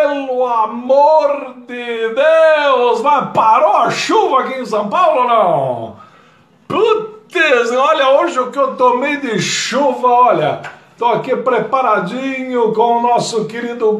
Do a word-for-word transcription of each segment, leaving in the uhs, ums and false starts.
pelo amor de Deus, mas parou a chuva aqui em São Paulo ou não? Putz, olha, hoje o que eu tomei de chuva, olha, tô aqui preparadinho com o nosso querido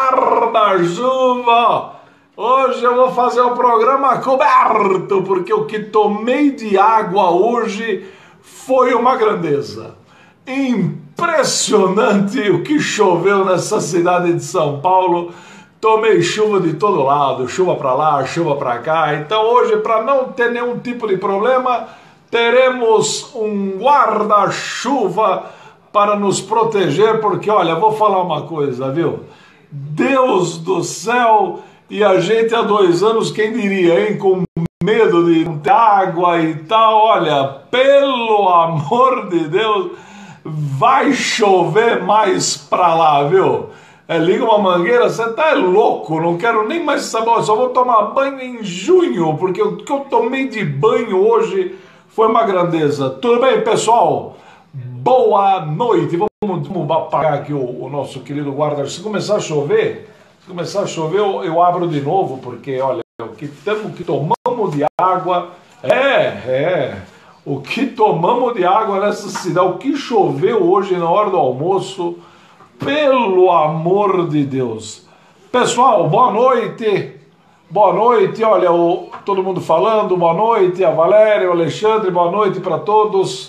guarda-chuva. Hoje eu vou fazer o programa coberto, porque o que tomei de água hoje foi uma grandeza. Impressionante o que choveu nessa cidade de São Paulo. Tomei chuva de todo lado, chuva para lá, chuva para cá. Então hoje, para não ter nenhum tipo de problema, teremos um guarda-chuva para nos proteger, porque olha, vou falar uma coisa, viu? Deus do céu, e a gente há dois anos, quem diria, hein, com medo de água e tal, olha, pelo amor de Deus, vai chover mais pra lá, viu? É, liga uma mangueira, você tá louco, não quero nem mais saber, eu só vou tomar banho em junho, porque o que eu tomei de banho hoje foi uma grandeza. Tudo bem, pessoal? Boa noite. Vamos, vamos apagar aqui o, o nosso querido guarda. Se começar a chover, se começar a chover, eu, eu abro de novo, porque, olha, o que, tamo, que tomamos de água, é, é, o que tomamos de água nessa cidade, o que choveu hoje na hora do almoço, pelo amor de Deus. Pessoal, boa noite, boa noite, olha, o, todo mundo falando, boa noite, a Valéria, o Alexandre, boa noite para todos.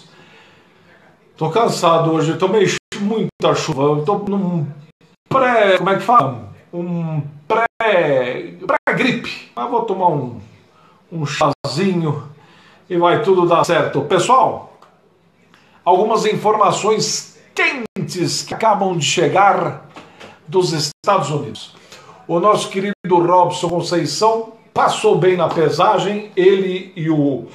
Tô cansado hoje, tomei muita chuva, tô num pré, como é que fala? Um pré, pré-gripe, mas vou tomar um, um chazinho e vai tudo dar certo. Pessoal, algumas informações quentes que acabam de chegar dos Estados Unidos. O nosso querido Robson Conceição passou bem na pesagem, ele e o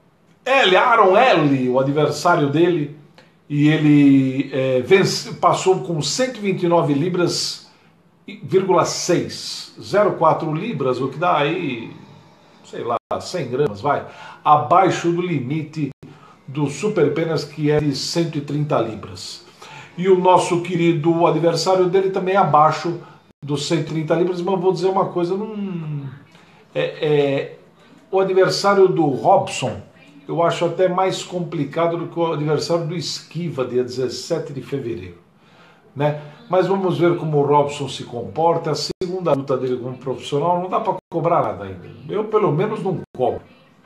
L, Aaron L, o adversário dele, e ele é, vence, passou com cento e vinte e nove libras, vírgula seis, zero vírgula quatro libras, o que dá aí, sei lá, cem gramas, vai, abaixo do limite do Super Penas, que é de cento e trinta libras. E o nosso querido adversário dele também abaixo dos cento e trinta libras, mas vou dizer uma coisa, não, é, é, o adversário do Robson, eu acho até mais complicado do que o adversário do Esquiva, dia dezessete de fevereiro. Né? Mas vamos ver como o Robson se comporta. A segunda luta dele como profissional, não dá para cobrar nada ainda. Eu pelo menos não cobro.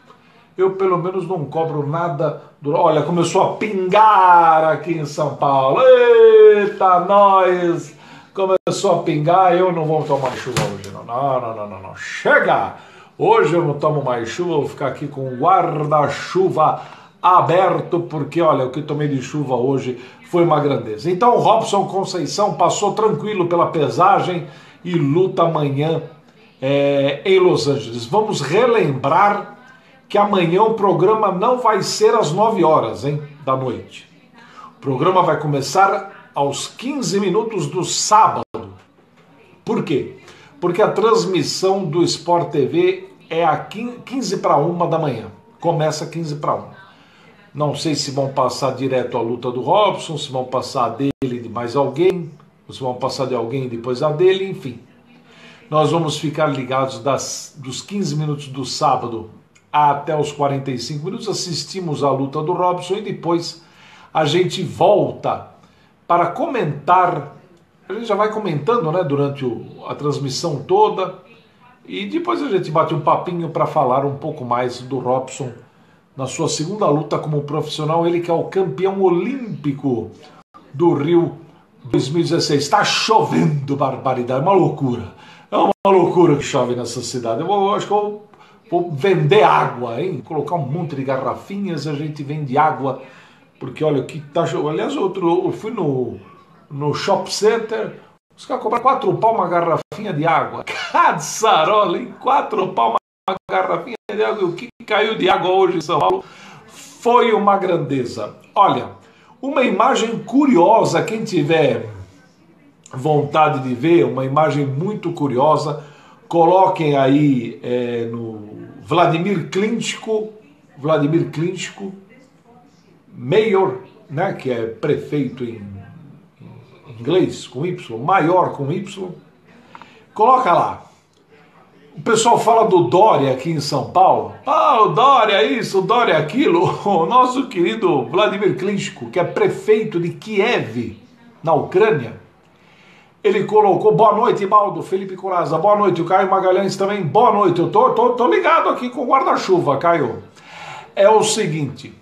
Eu pelo menos não cobro nada. Do... Olha, começou a pingar aqui em São Paulo. Eita, nós! Começou a pingar, eu não vou tomar chuva hoje. Não, não, não, não, não. não. Chega! Hoje eu não tomo mais chuva, vou ficar aqui com o guarda-chuva aberto, porque olha, o que tomei de chuva hoje foi uma grandeza. Então o Robson Conceição passou tranquilo pela pesagem e luta amanhã é, em Los Angeles. Vamos relembrar que amanhã o programa não vai ser às nove horas, hein, da noite. O programa vai começar aos quinze minutos do sábado. Por quê? Porque a transmissão do Sport T V é a quinze para uma da manhã. Começa quinze para uma. Não sei se vão passar direto a luta do Robson, se vão passar a dele de mais alguém, ou se vão passar de alguém e depois a dele, enfim. Nós vamos ficar ligados das, dos quinze minutos do sábado até os quarenta e cinco minutos, assistimos a luta do Robson e depois a gente volta para comentar. A gente já vai comentando, né, durante o, a transmissão toda, e depois a gente bate um papinho para falar um pouco mais do Robson na sua segunda luta como profissional, ele que é o campeão olímpico do Rio dois mil e dezesseis. Está chovendo barbaridade, é uma loucura, é uma loucura que chove nessa cidade. Eu, vou, eu acho que eu vou vender água, hein? Colocar um monte de garrafinhas, a gente vende água, porque olha, o que tá chovendo. Aliás, outro, eu fui no no Shop Center, os caras compraram quatro pau uma garrafinha de água. Caçarola, hein? Quatro pau uma garrafinha de água. O que caiu de água hoje em São Paulo foi uma grandeza. Olha, uma imagem curiosa, quem tiver vontade de ver, uma imagem muito curiosa, coloquem aí é, no Vladimir Klitschko, Vladimir Klitschko, Mayor, né, que é prefeito em inglês, com Y, maior com Y, Coloca lá. O pessoal fala do Dória aqui em São Paulo. Ah, o Dória isso, o Dória aquilo. O nosso querido Vladimir Klitschko, que é prefeito de Kiev, na Ucrânia, ele colocou, boa noite, Baldo, Felipe Coraza, boa noite, o Caio Magalhães também, boa noite, eu tô, tô, tô ligado aqui com o guarda-chuva, Caio. É o seguinte,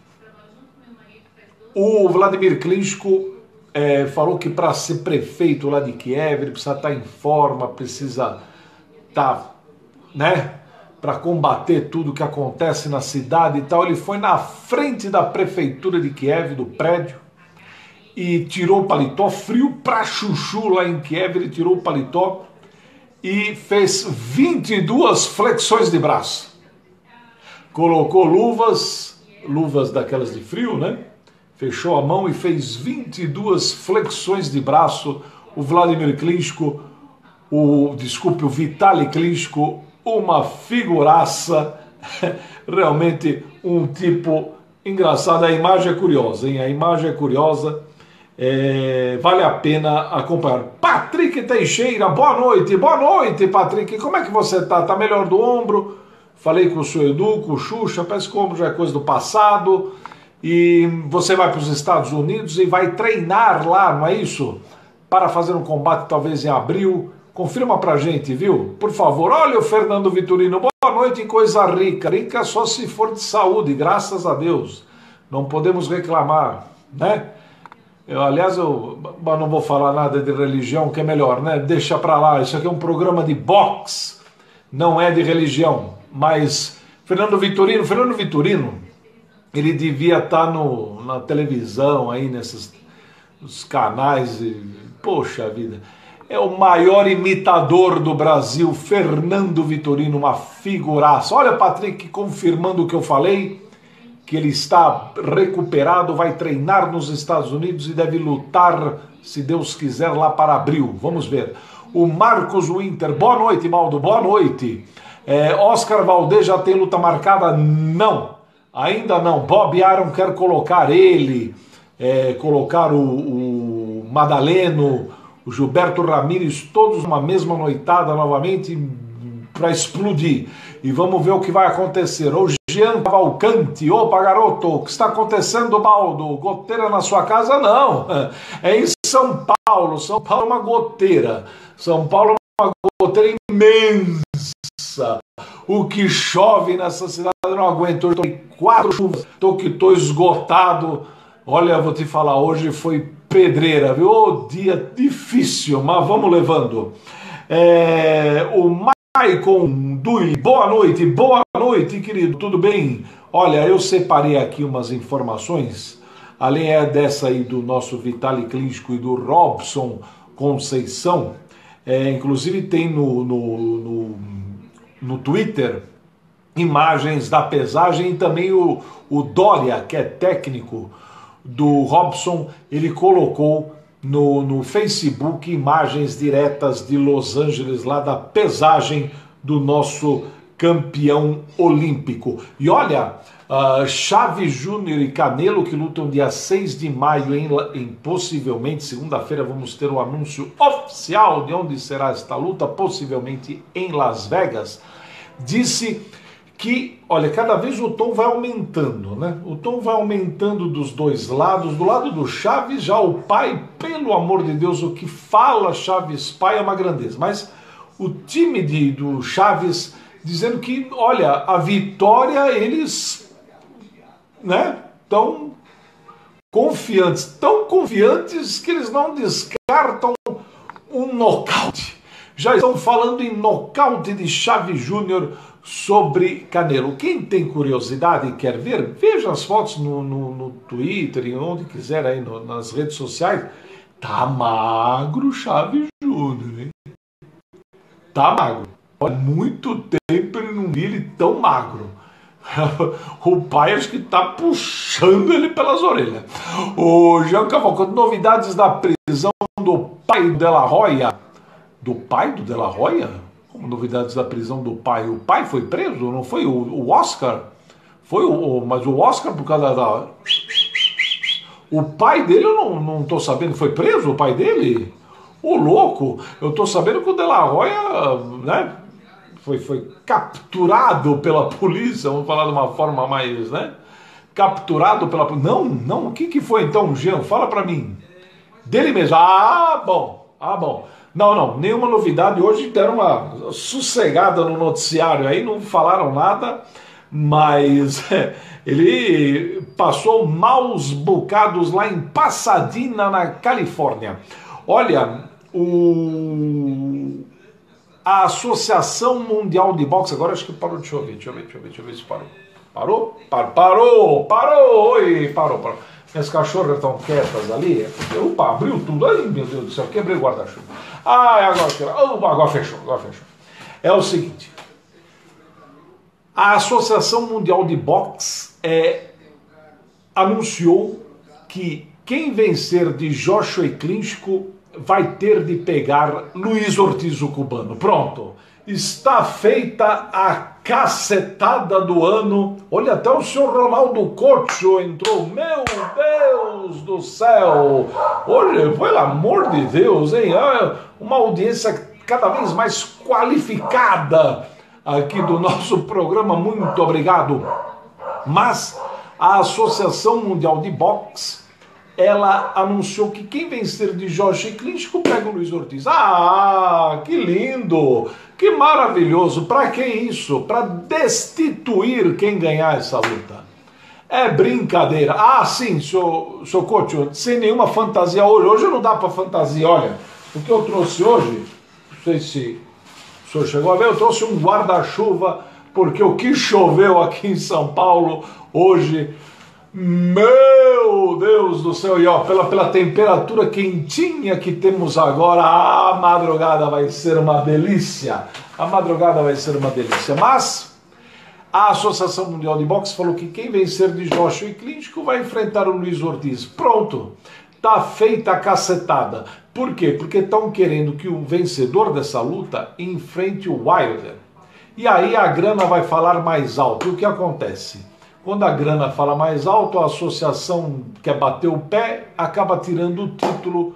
o Vladimir Klitschko é, falou que para ser prefeito lá de Kiev, ele precisa estar em forma, precisa estar, né, para combater tudo que acontece na cidade e tal. Ele foi na frente da prefeitura de Kiev, do prédio, e tirou o paletó, frio pra chuchu lá em Kiev, ele tirou o paletó e fez vinte e duas flexões de braço. Colocou luvas, luvas daquelas de frio, né? Fechou a mão e fez vinte e duas flexões de braço. O Vladimir Klitschko, o, desculpe, o Vitali Klitschko, uma figuraça, realmente um tipo engraçado. A imagem é curiosa, hein? A imagem é curiosa. É, vale a pena acompanhar. Patrick Teixeira, boa noite, boa noite, Patrick. Como é que você tá? Tá melhor do ombro? Falei com o seu Edu, com o Xuxa, parece que o ombro já é coisa do passado. E você vai para os Estados Unidos e vai treinar lá, não é isso? Para fazer um combate talvez em abril. Confirma pra gente, viu? Por favor. Olha o Fernando Vitorino, boa noite, coisa rica. Rica só se for de saúde, graças a Deus. Não podemos reclamar, né? Eu, aliás, eu não vou falar nada de religião, que é melhor, né? Deixa pra lá, isso aqui é um programa de boxe, não é de religião. Mas Fernando Vitorino, Fernando Vitorino, ele devia estar no, na televisão, aí nesses nos canais, e, poxa vida, é o maior imitador do Brasil, Fernando Vitorino, uma figuraça. Olha, Patrick, confirmando o que eu falei, que ele está recuperado, vai treinar nos Estados Unidos e deve lutar, se Deus quiser, lá para abril. Vamos ver. O Marcos Winter, boa noite, Baldo, boa noite. É, Oscar Valdez já tem luta marcada? Não, ainda não. Bob Arum quer colocar ele, é, colocar o, o Madaleno, o Gilberto Ramírez, todos numa mesma noitada novamente para explodir. E vamos ver o que vai acontecer. O Jean Cavalcante, opa garoto, o que está acontecendo, Baldo? Goteira na sua casa? Não, é em São Paulo. São Paulo é uma goteira. São Paulo é uma goteira imensa. O que chove nessa cidade eu não aguento. Eu estou em quatro chuvas, estou que estou esgotado. Olha, vou te falar, hoje foi pedreira, viu? Oh, dia difícil, mas vamos levando. É, o Maicon Dui, boa noite, boa noite, querido, tudo bem? Olha, eu separei aqui umas informações, além é dessa aí do nosso Vitali Klitschko e do Robson Conceição, é, inclusive tem no, no, no, no Twitter imagens da pesagem e também o, o Dória, que é técnico do Robson, ele colocou no, no Facebook imagens diretas de Los Angeles, lá da pesagem do nosso campeão olímpico. E olha, uh, Chaves Júnior e Canelo, que lutam dia seis de maio, em, em possivelmente segunda-feira vamos ter o anúncio oficial de onde será esta luta, possivelmente em Las Vegas, disse que, olha, cada vez o tom vai aumentando, né? O tom vai aumentando dos dois lados. Do lado do Chaves, já o pai, pelo amor de Deus, o que fala Chaves pai é uma grandeza. Mas o time de, do Chaves dizendo que, olha, a vitória, eles, né, tão confiantes, tão confiantes que eles não descartam um nocaute. Já estão falando em nocaute de Chaves Júnior sobre Canelo. Quem tem curiosidade e quer ver, veja as fotos no, no, no Twitter, em onde quiser aí no, nas redes sociais. Tá magro Chaves Júnior, hein? Tá magro. Há muito tempo ele não vi ele tão magro. O pai acho que tá puxando ele pelas orelhas. O Jean Cavalcante, novidades da prisão do pai do De La Hoya. Do pai do De La Hoya? Como novidades da prisão do pai? O pai foi preso? Não foi o, o Oscar? Foi o, o, mas o Oscar por causa da... O pai dele eu não, não tô sabendo, foi preso o pai dele? O louco, eu tô sabendo que o De La Hoya, né, foi, foi capturado pela polícia, vamos falar de uma forma mais, né, capturado pela polícia. Não, não, o que que foi então, Jean? Fala pra mim. Dele mesmo. Ah, bom, ah, bom. Não, não, nenhuma novidade. Hoje deram uma sossegada no noticiário aí, não falaram nada, mas é, ele passou maus bocados lá em Pasadena, na Califórnia. Olha, o... a Associação Mundial de Boxe, agora acho que parou, deixa eu ver, deixa eu ver, deixa eu ver, deixa eu ver se parou. Parou? Parou, parou, parou, oi, parou, parou. Minhas cachorras estão quietas ali. Opa, abriu tudo. Ai, meu Deus do céu, quebrei o guarda-chuva. Ai, agora, opa, agora fechou, agora fechou. É o seguinte, a Associação Mundial de Boxe é, anunciou que quem vencer de Joshua Klitschko vai ter de pegar Luiz Ortiz, o cubano. Pronto. Está feita a cacetada do ano. Olha, até o senhor Ronaldo Couto entrou. Meu Deus do céu! Olha, pelo amor de Deus, hein? Uma audiência cada vez mais qualificada aqui do nosso programa. Muito obrigado. Mas a Associação Mundial de Boxe, ela anunciou que quem vencer de Joshua Klitschko pega o Luiz Ortiz. Ah, que lindo! Que maravilhoso! Para que isso? Para destituir quem ganhar essa luta. É brincadeira. Ah, sim, senhor, senhor Couto, sem nenhuma fantasia hoje. Hoje não dá para fantasia. Olha, o que eu trouxe hoje, não sei se o senhor chegou a ver, eu trouxe um guarda-chuva, porque o que choveu aqui em São Paulo hoje... Meu Deus do céu, e ó, pela, pela temperatura quentinha que temos agora, a madrugada vai ser uma delícia, a madrugada vai ser uma delícia, mas a Associação Mundial de Boxe falou que quem vencer de Joshua Klitschko vai enfrentar o Luiz Ortiz. Pronto, tá feita a cacetada. Por quê? Porque estão querendo que o vencedor dessa luta enfrente o Wilder, e aí a grana vai falar mais alto. E o que acontece? Quando a grana fala mais alto, a associação quer bater o pé, acaba tirando o título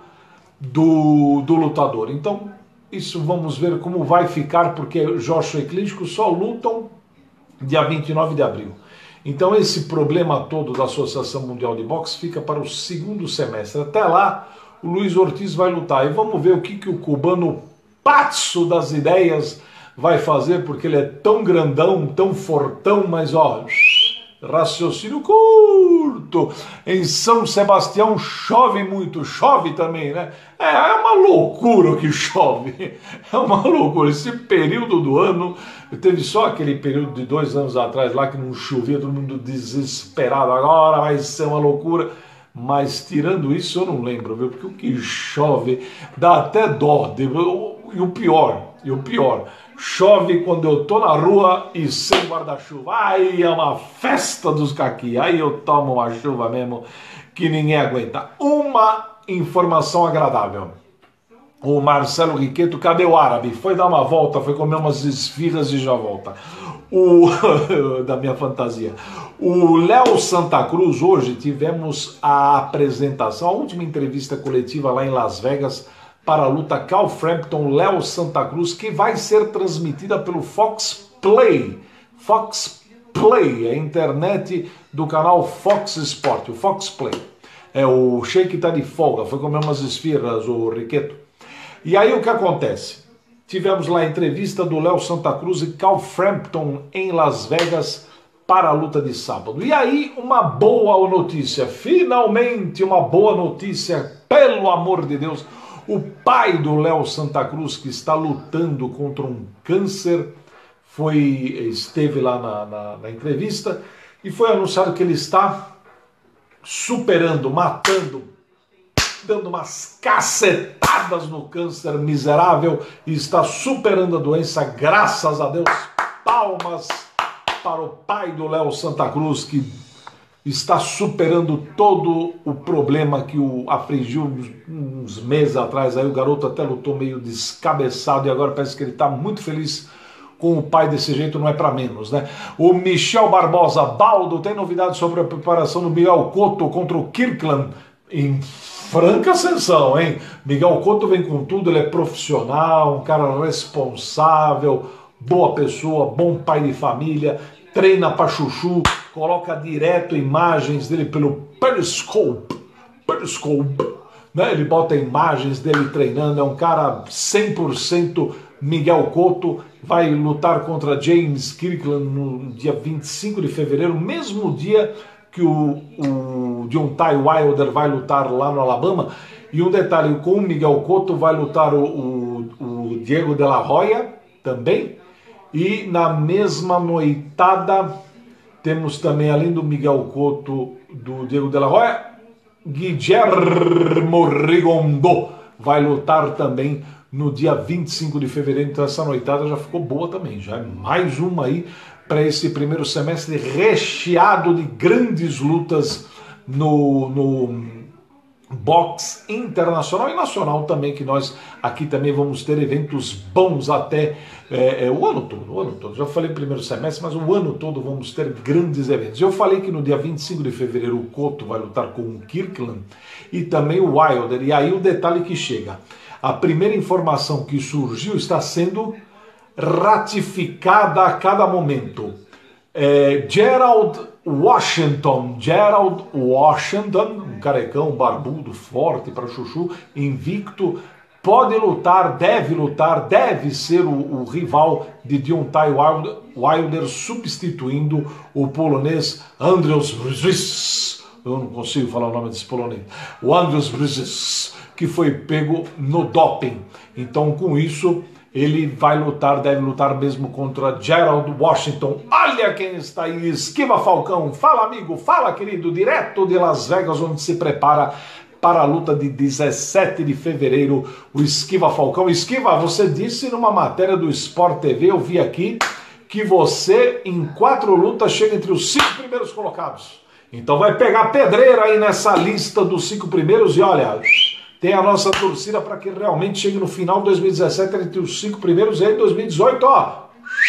do, do lutador. Então, isso vamos ver como vai ficar, porque Joshua e Klitschko só lutam dia vinte e nove de abril. Então, esse problema todo da Associação Mundial de Boxe fica para o segundo semestre. Até lá, o Luiz Ortiz vai lutar. E vamos ver o que, que o cubano Patso das ideias vai fazer, porque ele é tão grandão, tão fortão, mas ó... raciocínio curto. Em São Sebastião chove muito, chove também, né? É, é uma loucura que chove, é uma loucura. Esse período do ano, teve só aquele período de dois anos atrás lá que não chovia, todo mundo desesperado, agora vai ser uma loucura. Mas tirando isso eu não lembro, viu? Porque o que chove dá até dó. E o pior, e o pior, chove quando eu tô na rua e sem guarda-chuva. Aí é uma festa dos caqui. Aí eu tomo uma chuva mesmo que ninguém aguenta. Uma informação agradável. O Marcelo Riqueto, cadê o árabe? Foi dar uma volta, foi comer umas esfirras e já volta. O da minha fantasia. O Léo Santa Cruz, hoje tivemos a apresentação, a última entrevista coletiva lá em Las Vegas, para a luta Cal Frampton, Léo Santa Cruz, que vai ser transmitida pelo Fox Play. Fox Play, a internet do canal Fox Sport, o Fox Play. É, o Sheik tá de folga, foi comer umas esfirras, o Riqueto. E aí o que acontece? Tivemos lá a entrevista do Léo Santa Cruz e Cal Frampton em Las Vegas para a luta de sábado. E aí uma boa notícia, finalmente uma boa notícia, pelo amor de Deus. O pai do Léo Santa Cruz, que está lutando contra um câncer, foi, esteve lá na, na, na entrevista e foi anunciado que ele está superando, matando, dando umas cacetadas no câncer miserável e está superando a doença, graças a Deus. Palmas para o pai do Léo Santa Cruz, que está superando todo o problema que o afligiu uns, uns meses atrás. Aí o garoto até lutou meio descabeçado e agora parece que ele está muito feliz com o pai desse jeito, não é para menos, né? O Michel Barbosa, Baldo, tem novidades sobre a preparação do Miguel Cotto contra o Kirkland? franca ascensão, hein? Miguel Cotto vem com tudo, ele é profissional, um cara responsável, boa pessoa, bom pai de família, treina pra chuchu, coloca direto imagens dele pelo Periscope, Periscope, né? Ele bota imagens dele treinando, é um cara cem por cento Miguel Cotto, vai lutar contra James Kirkland no dia vinte e cinco de fevereiro, mesmo dia que o, o Deontay Wilder vai lutar lá no Alabama. E um detalhe, com o Miguel Cotto vai lutar o, o, o Diego de la Hoya também. E na mesma noitada temos também, além do Miguel Cotto, do Diego de la Hoya, Guillermo Rigondeaux vai lutar também no dia vinte e cinco de fevereiro. Então essa noitada já ficou boa também, já é mais uma aí para esse primeiro semestre recheado de grandes lutas no, no boxe internacional e nacional também, que nós aqui também vamos ter eventos bons até é, é, o ano todo, o ano todo. Já falei primeiro semestre, mas o ano todo vamos ter grandes eventos. Eu falei que no dia vinte e cinco de fevereiro o Cotto vai lutar com o Kirkland e também o Wilder, e aí o detalhe que chega, a primeira informação que surgiu está sendo ratificada a cada momento. É, Gerald Washington, Gerald Washington, um carecão, barbudo, forte para chuchu, invicto, pode lutar, deve lutar, deve ser o, o rival de Deontay Wilder, Wilder, substituindo o polonês Andrius Brzys. Eu não consigo falar o nome desse polonês. O Andrius Brzys, que foi pego no doping. Então, com isso, ele vai lutar, deve lutar mesmo contra Gerald Washington. Olha quem está aí, Esquiva Falcão. Fala, amigo, fala, querido, direto de Las Vegas, onde se prepara para a luta de dezessete de fevereiro, o Esquiva Falcão. Esquiva, você disse numa matéria do Sport T V, eu vi aqui, que você, em quatro lutas, chega entre os cinco primeiros colocados. Então vai pegar pedreira aí nessa lista dos cinco primeiros e olha, tem a nossa torcida para que realmente chegue no final de dois mil e dezessete entre os cinco primeiros e aí em dois mil e dezoito, ó,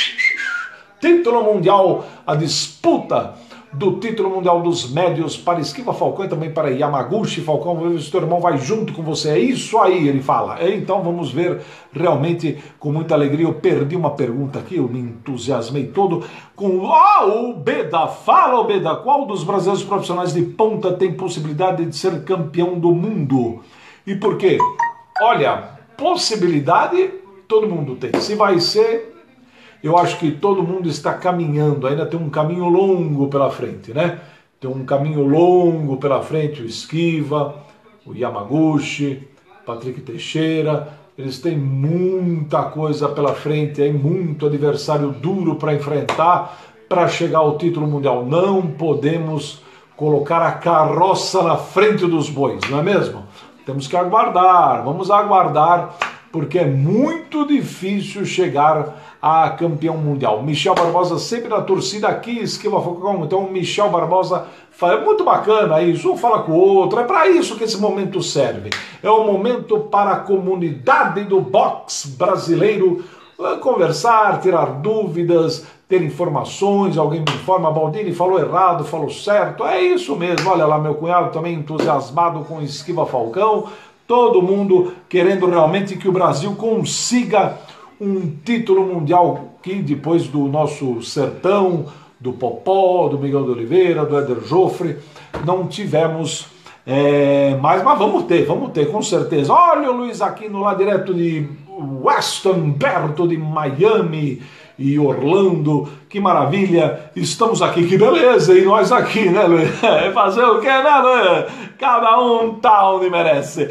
título mundial, a disputa do título mundial dos médios para Esquiva Falcão e também para Yamaguchi. Falcão, vamos ver se teu irmão vai junto com você. É isso aí, ele fala. Então vamos ver realmente com muita alegria. Eu perdi uma pergunta aqui, eu me entusiasmei todo com ah, o Beda. Fala, o Beda, qual dos brasileiros profissionais de ponta tem possibilidade de ser campeão do mundo? E por quê? Olha, possibilidade todo mundo tem. Se vai ser, eu acho que todo mundo está caminhando, ainda tem um caminho longo pela frente, né? Tem um caminho longo pela frente, o Esquiva, o Yamaguchi, Patrick Teixeira, eles têm muita coisa pela frente, aí muito adversário duro para enfrentar para chegar ao título mundial. Não podemos colocar a carroça na frente dos bois, não é mesmo? Temos que aguardar, vamos aguardar, porque é muito difícil chegar a campeão mundial. Michel Barbosa sempre na torcida aqui, Esquiva Falcão. Então Michel Barbosa fala, é muito bacana isso, um fala com o outro, é para isso que esse momento serve. É um momento para a comunidade do boxe brasileiro conversar, tirar dúvidas, ter informações, alguém me informa, Baldini falou errado, falou certo, é isso mesmo. Olha lá, meu cunhado também entusiasmado com Esquiva Falcão, todo mundo querendo realmente que o Brasil consiga um título mundial, que depois do nosso sertão, do Popó, do Miguel de Oliveira, do Éder Joffre, não tivemos é, mais, mas vamos ter, vamos ter, com certeza. Olha o Luiz Aquino lá direto de Weston, perto de Miami e Orlando, que maravilha, estamos aqui, que beleza, e nós aqui, né, Luiz? Fazer o que, né, Luiz? Cada um tá onde merece.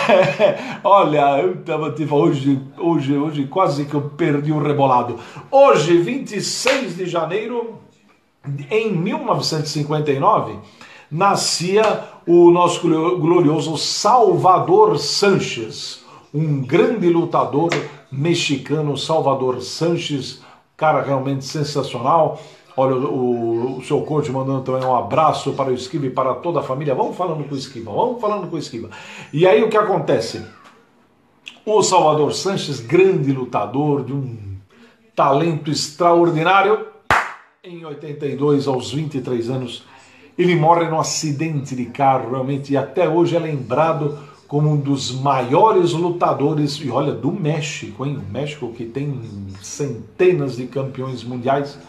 Olha, eu tava, tipo, hoje, hoje, hoje quase que eu perdi o rebolado. Hoje, vinte e seis de janeiro, em mil novecentos e cinquenta e nove, nascia o nosso glorioso Salvador Sanches, um grande lutador mexicano, Salvador Sanches, cara realmente sensacional. Olha, o, o seu coach mandando também um abraço para o Esquiva e para toda a família. Vamos falando com o Esquiva, vamos falando com o Esquiva. E aí o que acontece? O Salvador Sanches, grande lutador, de um talento extraordinário, em oitenta e dois, aos vinte e três anos, ele morre num acidente de carro, realmente, e até hoje é lembrado como um dos maiores lutadores, e olha, do México, hein? O México que tem centenas de campeões mundiais,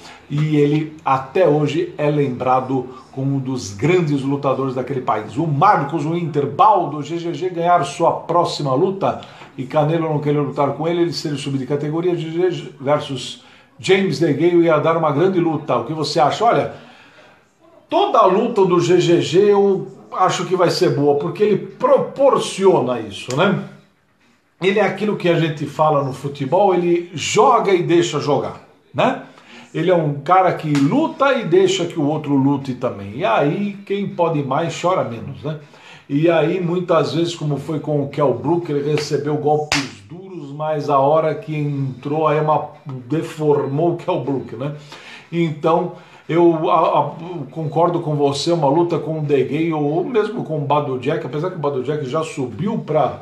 e ele até hoje é lembrado como um dos grandes lutadores daquele país. O Marcos Winter, Baldo, G G G ganhar sua próxima luta, e Canelo não querer lutar com ele, ele seria subir de categoria. G G G versus James DeGale ia dar uma grande luta. O que você acha? Olha, toda a luta do G G G eu acho que vai ser boa, porque ele proporciona isso, né? Ele é aquilo que a gente fala no futebol, ele joga e deixa jogar, né? Ele é um cara que luta e deixa que o outro lute também. E aí, quem pode mais, chora menos, né? E aí, muitas vezes, como foi com o Kell Brook, ele recebeu golpes duros, mas a hora que entrou, aí uma, deformou o Kell Brook, né? Então, eu a, a, concordo com você, uma luta com o DeGale, ou mesmo com o Badou Jack, apesar que o Badou Jack já subiu para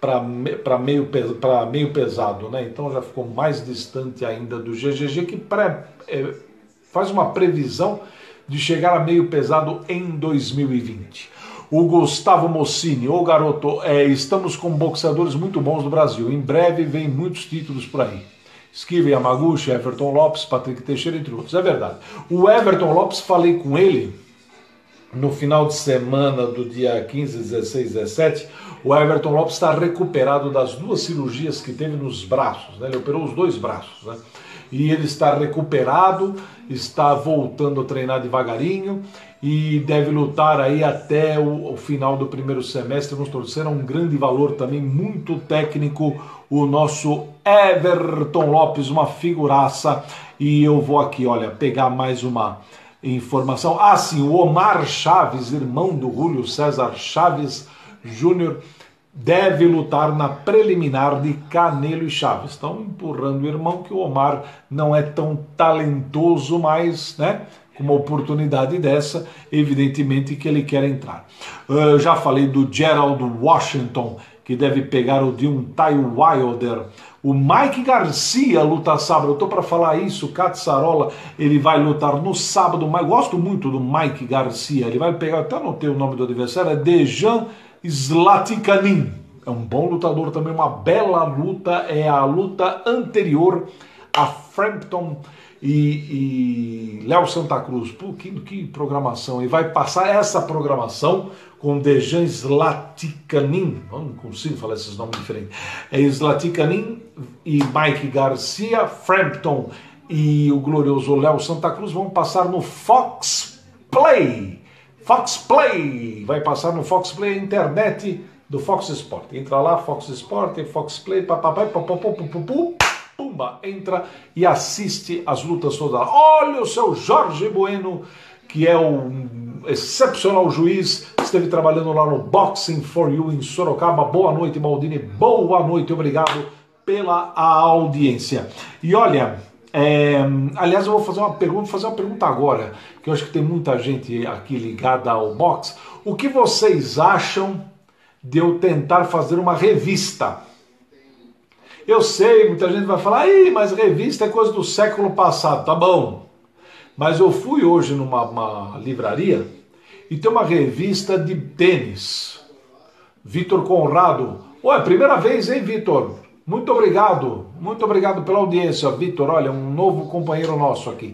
para meio, meio pesado, né? Então já ficou mais distante ainda do G G G, que pré, é, faz uma previsão de chegar a meio pesado em dois mil e vinte. O Gustavo Mossini, ô garoto, é, estamos com boxeadores muito bons no Brasil, em breve vem muitos títulos por aí. Esquive Yamaguchi, Everton Lopes, Patrick Teixeira, entre outros. É verdade. O Everton Lopes, falei com ele no final de semana do dia quinze, dezesseis, dezessete, o Everton Lopes está recuperado das duas cirurgias que teve nos braços, né? Ele operou os dois braços, né? E ele está recuperado, está voltando a treinar devagarinho e deve lutar aí até o, o final do primeiro semestre. Vamos torcer a um grande valor também, muito técnico, o nosso Everton Lopes, uma figuraça. E eu vou aqui, olha, pegar mais uma informação. Ah, sim, o Omar Chaves, irmão do Júlio César Chaves Júnior, deve lutar na preliminar de Canelo e Chaves. Estão empurrando o irmão, que o Omar não é tão talentoso, mas, né, com uma oportunidade dessa, evidentemente que ele quer entrar. Eu já falei do Gerald Washington, que deve pegar o de um Ty Wilder. O Mike Garcia luta sábado, eu tô para falar isso, Katsarola, ele vai lutar no sábado, mas gosto muito do Mike Garcia, ele vai pegar, até anotei o nome do adversário, é Dejan Zlatikanin, é um bom lutador também, uma bela luta, é a luta anterior a Frampton e, e Léo Santa Cruz. Pô, que, que programação, e vai passar essa programação com Dejan Zlatikanin, não consigo falar esses nomes diferentes, é Zlatikanin e Mike Garcia, Frampton e o glorioso Léo Santa Cruz vão passar no Fox Play. Fox Play, vai passar no Fox Play, internet do Fox Sport. Entra lá, Fox Sport, Fox Play, papapai, papapu, pumba, entra e assiste as lutas todas. Olha o seu Jorge Bueno, que é um excepcional juiz, esteve trabalhando lá no Boxing for You em Sorocaba. Boa noite, Maldini, boa noite, obrigado pela audiência. E olha, É, aliás, eu vou fazer uma pergunta, fazer uma pergunta agora, que eu acho que tem muita gente aqui ligada ao boxe. O que vocês acham de eu tentar fazer uma revista? Eu sei, muita gente vai falar, Ih, mas revista é coisa do século passado, tá bom. Mas eu fui hoje numa uma livraria e tem uma revista de tênis. Vitor Conrado. Ué, primeira vez, hein, Vitor? Muito obrigado, muito obrigado pela audiência, Vitor. Olha, um novo companheiro nosso aqui.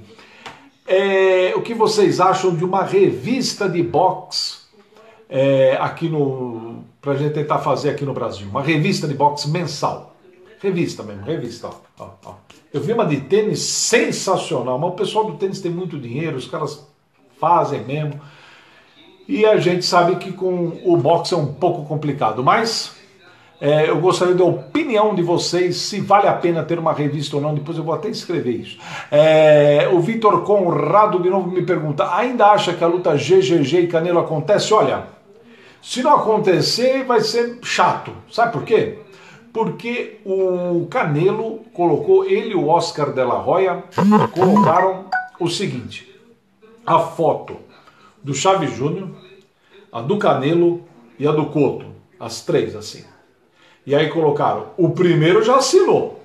É, o que vocês acham de uma revista de boxe é, aqui no, pra gente tentar fazer aqui no Brasil? Uma revista de boxe mensal. Revista mesmo, revista. Ó, ó, ó. Eu vi uma de tênis sensacional, mas o pessoal do tênis tem muito dinheiro, os caras fazem mesmo. E a gente sabe que com o boxe é um pouco complicado, mas... É, eu gostaria da opinião de vocês, se vale a pena ter uma revista ou não. Depois eu vou até escrever isso. É, o Vitor Conrado de novo me pergunta, ainda acha que a luta G G G e Canelo acontece? Olha, se não acontecer vai ser chato. Sabe por quê? Porque o Canelo colocou, ele e o Oscar de la Hoya colocaram o seguinte, a foto do Chaves Júnior, a do Canelo e a do Cotto, as três assim. E aí colocaram, o primeiro já assinou.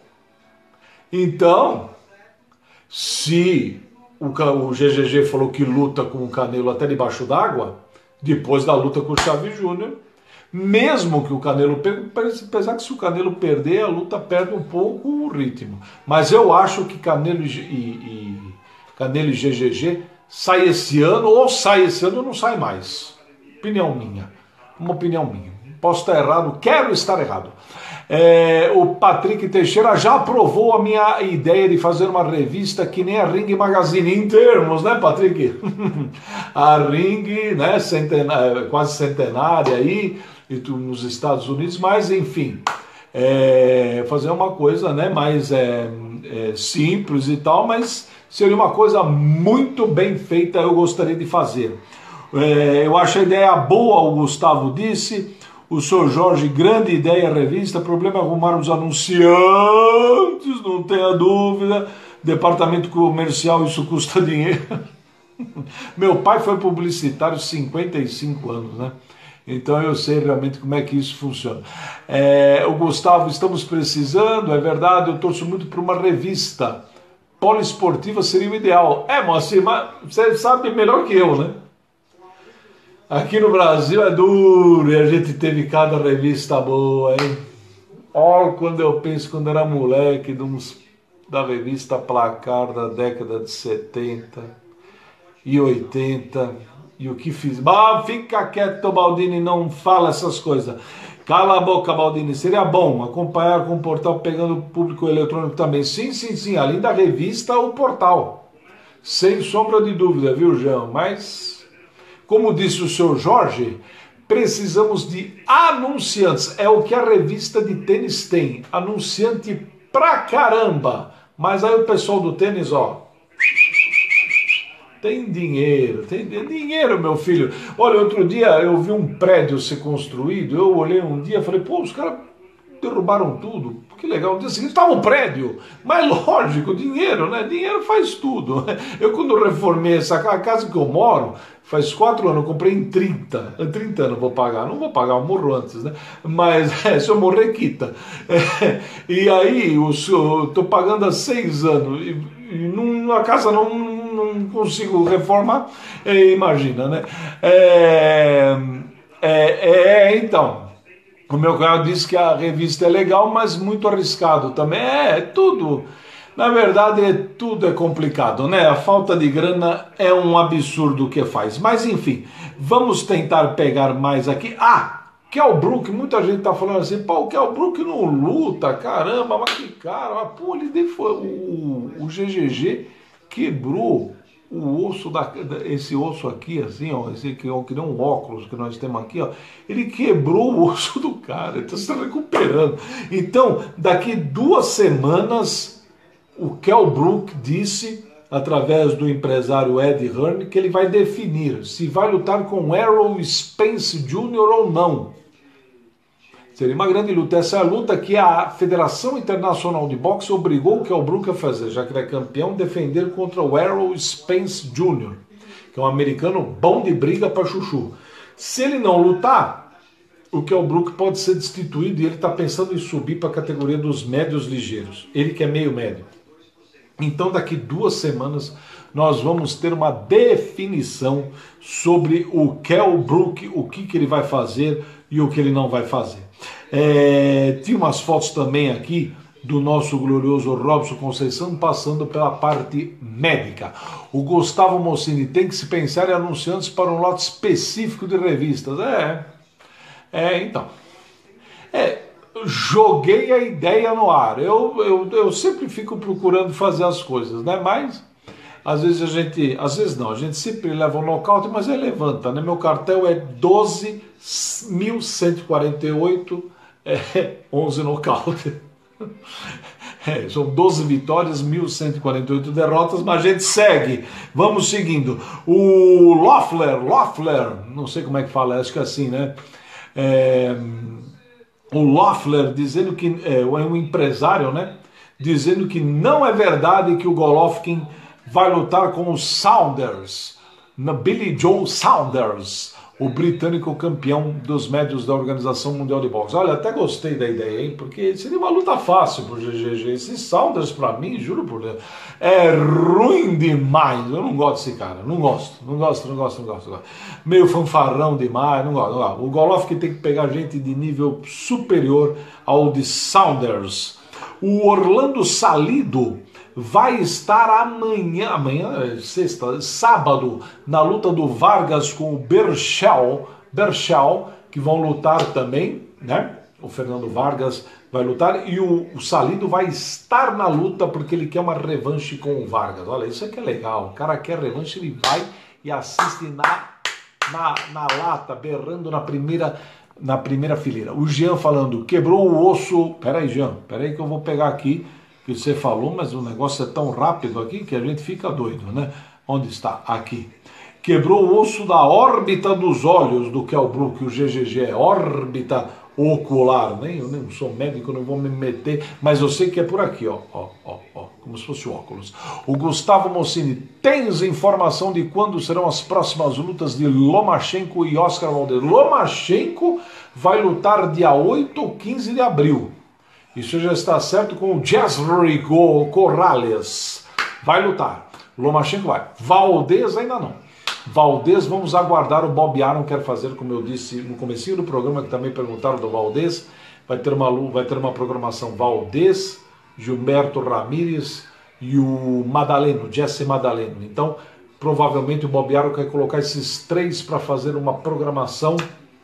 Então, se o, o G G G falou que luta com o Canelo até debaixo d'água, depois da luta com o Chaves Júnior, Mesmo que o Canelo perca, apesar que se o Canelo perder, a luta perde um pouco o ritmo. Mas eu acho que Canelo e, e, Canelo e G G G sai esse ano, ou sai esse ano ou não sai mais. Opinião minha. Uma opinião minha. Posso estar errado, quero estar errado. É, o Patrick Teixeira já aprovou a minha ideia de fazer uma revista que nem a Ring Magazine, em termos, né, Patrick? A Ring, né, centenária, quase centenária aí, nos Estados Unidos, mas enfim, é, fazer uma coisa, né, mais é, é, simples e tal, mas seria uma coisa muito bem feita, eu gostaria de fazer. É, eu acho a ideia boa, o Gustavo disse. O senhor Jorge, grande ideia, revista, problema é arrumar os anunciantes, não tenha dúvida, departamento comercial, isso custa dinheiro. Meu pai foi publicitário cinquenta e cinco anos, né? Então eu sei realmente como é que isso funciona. É, o Gustavo, estamos precisando, é verdade, eu torço muito para uma revista poliesportiva, seria o ideal. É, Moacir, mas você sabe melhor que eu, né? Aqui no Brasil é duro e a gente teve cada revista boa, hein? Olha, quando eu penso quando era moleque, de uns, da revista Placar da década de setenta e oitenta, e o que fiz. Ah, fica quieto, Baldini, não fala essas coisas. Cala a boca, Baldini. Seria bom acompanhar com o portal pegando o público eletrônico também. Sim, sim, sim. Além da revista, o portal. Sem sombra de dúvida, viu, João? Mas... como disse o senhor Jorge, precisamos de anunciantes. É o que a revista de tênis tem. Anunciante pra caramba. Mas aí o pessoal do tênis, ó... tem dinheiro, tem dinheiro, meu filho. Olha, outro dia eu vi um prédio ser construído. Eu olhei um dia e falei, pô, os caras derrubaram tudo. Que legal. No dia seguinte estava um prédio. Mas lógico, dinheiro, né? Dinheiro faz tudo. Eu quando reformei essa casa que eu moro, faz quatro anos, eu comprei em trinta. Em trinta anos eu vou pagar. Não vou pagar, eu morro antes, né? Mas é, se eu morrer, quita. É, e aí, eu estou pagando há seis anos. E, e não, a casa não, não consigo reformar. É, imagina, né? É, é, é então... O meu cunhado disse que a revista é legal, mas muito arriscado também. É, é tudo. Na verdade, é, tudo é complicado, né? A falta de grana é um absurdo o que faz. Mas, enfim, vamos tentar pegar mais aqui. Ah, Kell Brook, muita gente tá falando assim, pô, o Kell Brook não luta, caramba, mas que cara. Pô, ele foi, o, o G G G quebrou o osso, da, esse osso aqui, assim, ó, esse que, que nem um óculos que nós temos aqui, ó, ele quebrou o osso do cara, ele está se recuperando. Então, daqui duas semanas, o Kell Brook disse, através do empresário Ed Hearn, que ele vai definir se vai lutar com Errol Spence Júnior ou não. Seria uma grande luta. Essa é a luta que a Federação Internacional de Boxe obrigou o Kell Brook a fazer, já que ele é campeão, defender contra o Errol Spence Júnior, que é um americano bom de briga para chuchu. Se ele não lutar, o Kell Brook pode ser destituído e ele está pensando em subir para a categoria dos médios ligeiros. Ele que é meio médio. Então daqui duas semanas nós vamos ter uma definição sobre o Kell Brook, o que, que ele vai fazer e o que ele não vai fazer. É, tinha umas fotos também aqui do nosso glorioso Robson Conceição passando pela parte médica. O Gustavo Mossini, tem que se pensar em anunciantes para um lote específico de revistas. É, é então. É, joguei a ideia no ar. Eu, eu, eu sempre fico procurando fazer as coisas, né? Mas às vezes a gente, às vezes não, a gente sempre leva um nocaute, mas é levanta, né? Meu cartel é doze mil cento e quarenta e oito, é, onze nocaute. É, são doze vitórias, mil cento e quarenta e oito derrotas, mas a gente segue. Vamos seguindo. O Loeffler, Loeffler, não sei como é que fala, acho que é assim, né? É, o Loeffler dizendo que é um empresário, né? Dizendo que não é verdade que o Golovkin vai lutar com o Saunders, na Billy Joe Saunders, o britânico campeão dos médios da Organização Mundial de Boxe. Olha, até gostei da ideia, hein? Porque seria uma luta fácil pro G G G. Esse Saunders, pra mim, juro por Deus, é ruim demais. Eu não gosto desse cara, não gosto, não gosto, não gosto, não gosto. Não gosto. Meio fanfarrão demais, não gosto, não gosto. O Golovkin tem que pegar gente de nível superior ao de Saunders. O Orlando Salido vai estar amanhã, amanhã, sexta, sábado, na luta do Vargas com o Berchel, Berchel, que vão lutar também, né? O Fernando Vargas vai lutar e o, o Salido vai estar na luta porque ele quer uma revanche com o Vargas. Olha, isso aqui é legal. O cara quer revanche, ele vai e assiste na, na, na lata, berrando na primeira, na primeira fileira. O Jean falando, quebrou o osso. Peraí, Jean, peraí que eu vou pegar aqui que você falou, mas o negócio é tão rápido aqui que a gente fica doido, né? Onde está? Aqui. Quebrou o osso da órbita dos olhos do Kell Brook, o G G G, é órbita ocular, nem eu nem sou médico, não vou me meter, mas eu sei que é por aqui, ó, ó, ó, ó, como se fosse óculos. O Gustavo Mossini, tens informação de quando serão as próximas lutas de Lomachenko e Oscar Valdez? Lomachenko vai lutar dia oito ou quinze de abril. Isso já está certo com o Jezri Corrales. Vai lutar. Lomachenko vai. Valdez ainda não. Valdez, vamos aguardar. O Bob Arum quer fazer, como eu disse no comecinho do programa, que também perguntaram do Valdez. Vai ter uma, vai ter uma programação Valdez, Gilberto Ramírez e o Madaleno, Jesse Madaleno. Então, provavelmente o Bob Arum quer colocar esses três para fazer uma programação,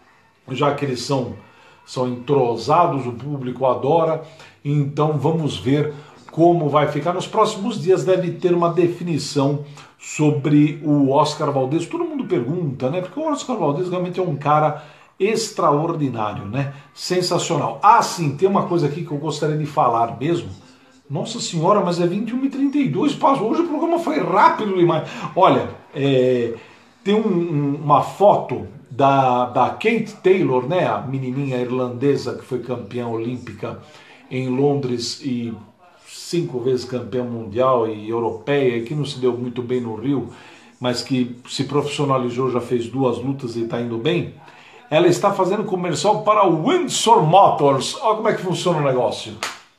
já que eles são... são entrosados, o público adora, então vamos ver como vai ficar. Nos próximos dias deve ter uma definição sobre o Oscar Valdez. Todo mundo pergunta, né? Porque o Oscar Valdez realmente é um cara extraordinário, né? Sensacional. Ah, sim, tem uma coisa aqui que eu gostaria de falar mesmo. Nossa senhora, mas é vinte e uma e trinta e dois, passou. Hoje o programa foi rápido demais. Olha, é, tem um, um, uma foto Da, da Kate Taylor, né, a menininha irlandesa que foi campeã olímpica em Londres e cinco vezes campeã mundial e europeia, que não se deu muito bem no Rio, mas que se profissionalizou, já fez duas lutas e está indo bem. Ela está fazendo comercial para o Windsor Motors. Olha como é que funciona o negócio.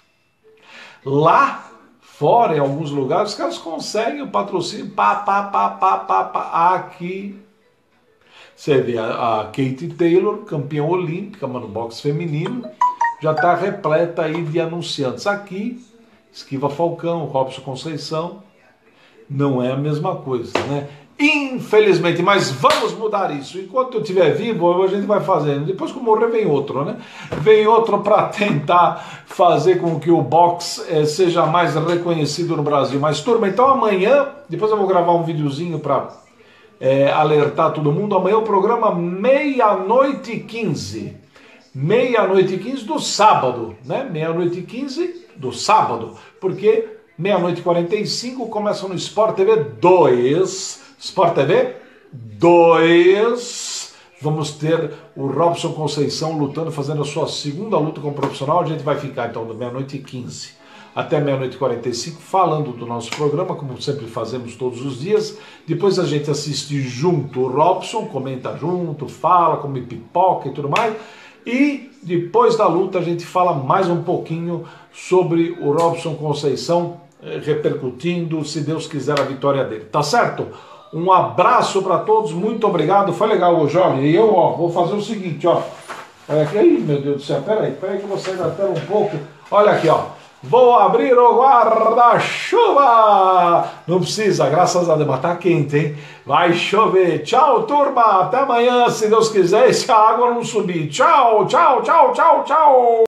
Lá fora, em alguns lugares, os caras conseguem o patrocínio, pá, pá, pá, pá, pá, pá, aqui... Você vê a, a Kate Taylor, campeã olímpica, mas no boxe feminino, já está repleta aí de anunciantes. Aqui, Esquiva Falcão, Robson Conceição, não é a mesma coisa, né? Infelizmente, mas vamos mudar isso. Enquanto eu estiver vivo, a gente vai fazendo. Depois que eu morrer, vem outro, né? Vem outro para tentar fazer com que o boxe eh, seja mais reconhecido no Brasil. Mas, turma, então amanhã, depois eu vou gravar um videozinho para... É, alertar todo mundo. Amanhã o programa meia-noite e quinze. Meia-noite e quinze do sábado, né? Meia-noite e quinze do sábado. Porque meia-noite e quarenta e cinco começa no Sport T V dois. Sport T V dois. Vamos ter o Robson Conceição lutando, fazendo a sua segunda luta como profissional. A gente vai ficar então da meia-noite e quinze até meia-noite e quarenta e cinco, falando do nosso programa, como sempre fazemos todos os dias. Depois a gente assiste junto o Robson, comenta junto, fala, come pipoca e tudo mais. E depois da luta a gente fala mais um pouquinho sobre o Robson Conceição, eh, repercutindo, se Deus quiser, a vitória dele. Tá certo? Um abraço para todos, muito obrigado. Foi legal hoje, olha. E eu, ó, vou fazer o seguinte, ó. Olha aqui, aí, meu Deus do céu, peraí, peraí que eu vou sair da tela um pouco. Olha aqui, ó. Vou abrir o guarda-chuva! Não precisa, graças a Deus, mas tá quente, hein? Vai chover. Tchau, turma. Até amanhã, se Deus quiser, e se a água não subir. Tchau, tchau, tchau, tchau, tchau.